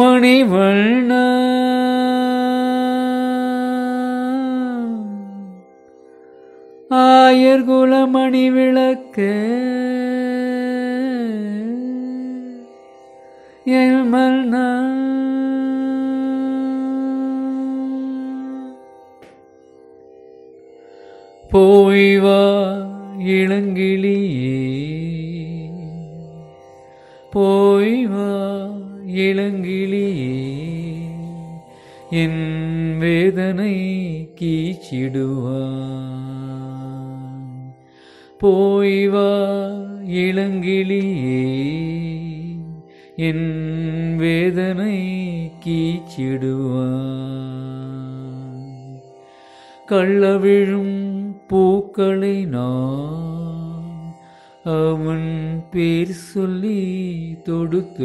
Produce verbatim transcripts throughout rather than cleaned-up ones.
மணிவண்ண ஆயர் குலமணி விளக்கு என் மன்னா போய் வா இளங்கிளியே போய் வா இளங்கிளியே என் வேதனை கீச்சிடுவான் போய் வா இளங்கிளியே என் வேதனை கீச்சிடுவான் கள்ளவிழும் பூக்களை நான் அவன் பேர் சொல்லி தொடுத்து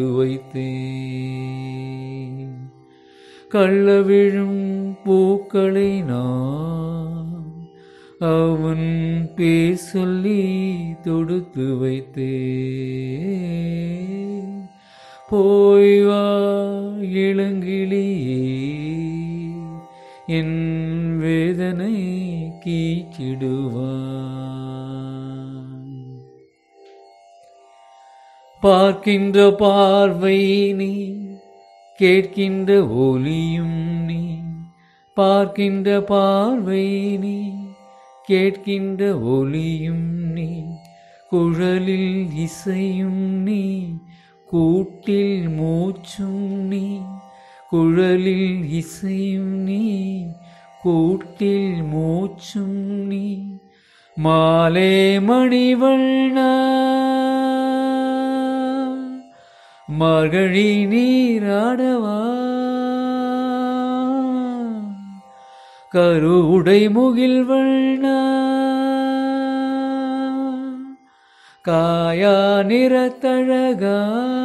வைத்தேன் கள்ளவிழும் பூக்களை நான் அவன் பேர் சொல்லி தொடுத்து வைத்தேன் போய் வா இளங்கிளியே என் வேதனை கீச்சிடுவான் பார்க்கின்ற பார்வை நீ கேட்கின்ற ஒலியும் நீ பார்க்கின்ற பார்வை நீ கேட்கின்ற ஒலியும் நீ குழலில் இசையும் நீ கூட்டில் மூச்சும் நீ குழலில் இசையும் நீ கூட்டில் மூச்சும் நீ மாலே மணிவண்ண மார்கழி நீராடவா கருவுடை முகில் வண்ண காயா நிறத்தழகா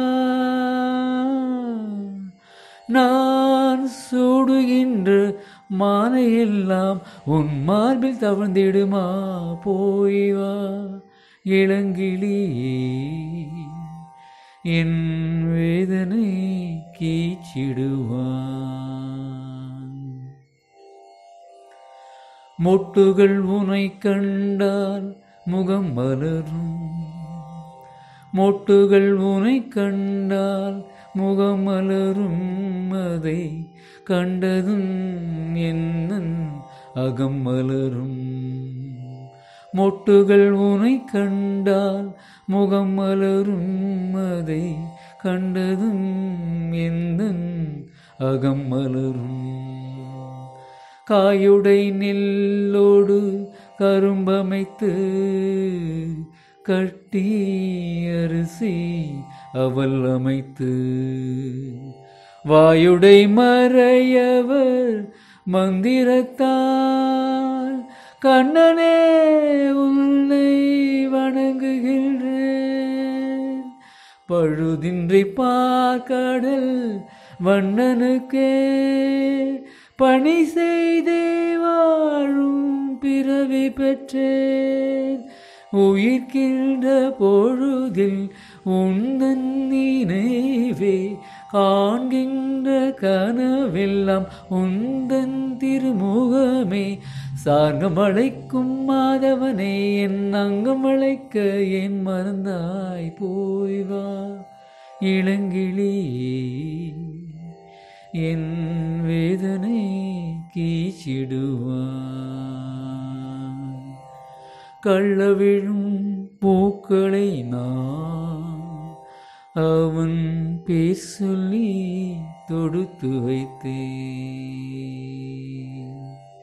நான் சூடுகின்ற மாலையெல்லாம் உன் மார்பில் தவழ்ந்திடுமா போய் வா இளங்கிளியே என் வேதனை கீச்சிடுவான் மொட்டுகள் உனை கண்டால் முகம் மலரும் மொட்டுகள் உனை கண்டால் முகம் மலரும் அதை கண்டதும் என்னன் அகம் மலரும் மொட்டுகள் உனை கண்டால் முகம் மலரும் அதை கண்டதும் என்னன் அகம் மலரும் காயுடை நெல்லோடு கரும்பமைத்து கட்டி அரிசி அவள் அமைத்து வாயுடை மறையவர் மந்திரத்தால் கண்ணனே உன்னை வணங்குகின்றேன் பழுதின்றி பார்க்கடல் வண்ணனுக்கே பணி செய்தே வாழும் பிறவி பெற்றேன் உயிர்க்கின்ற பொழுதில் உந்தன் நினைவே காண்கின்ற கனவெல்லாம் உந்தன் திருமுகமே சார்கம் அழைக்கும் மாதவனே என் அங்கம் அழைக்க என் மறந்தாய் போய் வா இளங்கிளியே என் வேதனை கீச்சிடுவான் கள்ளவிழும் பூக்களை நான் அவன் பேர் சொல்லி தொடுத்து வைத்தேன்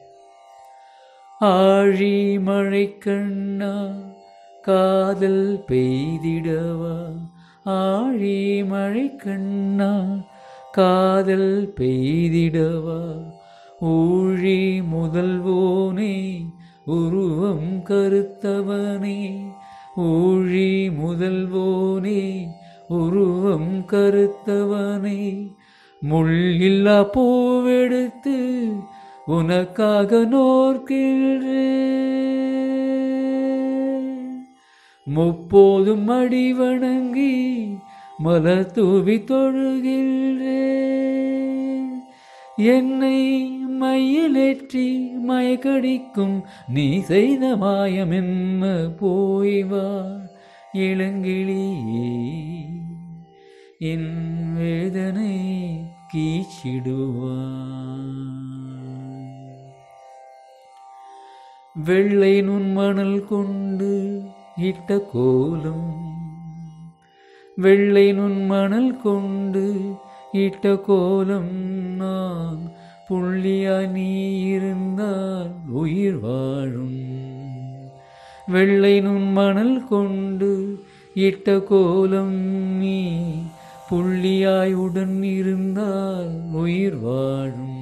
ஆழி மழை கண்ணா காதல் பெய்திடவா ஆழி மழை கண்ணா காதல் பெய்திடவா ஊழி முதல்வோனே உருவம் கருத்தவனே ஊழி முதல்வோனே உருவம் கருத்தவனே முள்ளில்லா பூவெடுத்து உனக்காக நோர்க்கின்றேன் முப்போதும் அடி வணங்கி மலர் தூவி தொழுகின்றேன் என்னை மையிலேற்றி மயக்கடிக்கும் நீ செய்த மாயம் என்ன போய்வா இளங்கிளியே என் வேதனை கீச்சிடுவான். வெள்ளை நுண்மணல் கொண்டு இட்ட கோலம், வெள்ளை நுண்மணல் கொண்டு இட்ட கோலம் நான் புள்ளியாய் நீ இருந்தால் உயிர் வாழும். வெள்ளை நுண்மணல் கொண்டு இட்ட கோலம் நீ புள்ளியாய் உடன் இருந்தால் உயிர் வாழும்.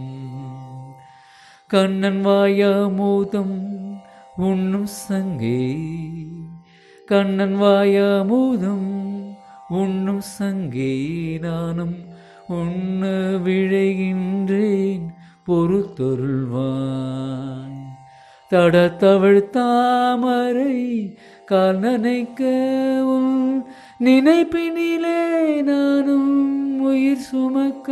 கண்ணன் வாயாமோதம் உண்ணும் சங்கே, கண்ணன் வாயாமோதம் உண்ணும் சங்கே நானும் உண்ண விழைகின்றேன் பொறுத்தொருள்வாய். தட தவழ் தாமரை கால் நனைக்க உன் நினைப்பினிலே நானும் உயிர் சுமக்க.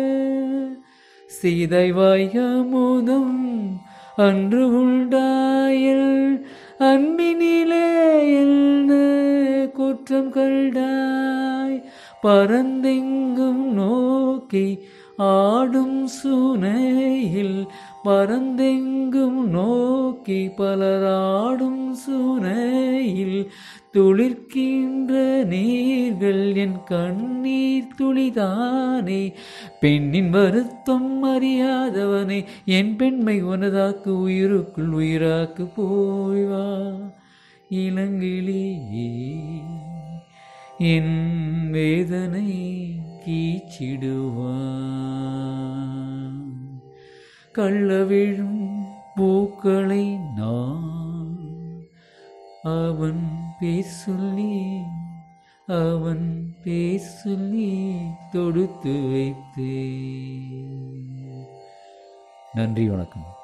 சீதைவாயமுதம் அன்று உண்டாயில் அன்பினிலே என்ன குற்றம் கண்டாய். பரந்தெங்கும் நோக்கி ஆடும் சுனையில், பரந்தெங்கும் நோக்கி பலராடும் சுனையில் துளிர்க்கின்ற நீர்கள் என் கண்ணீர் துளிதானே. பெண்ணின் வருத்தம் அறியாதவனே என் பெண்மை உனதாக்கு உயிருக்குள் உயிராக்கு போய்வா இளங்கிளியே என் வேதனை கீச்சிடுவான். கள்ளவிழும் பூக்களை நான் அவன் பேர் சொல்லி அவன் பேர் சொல்லி தொடுத்து வைத்தேன். நன்றி, வணக்கம்.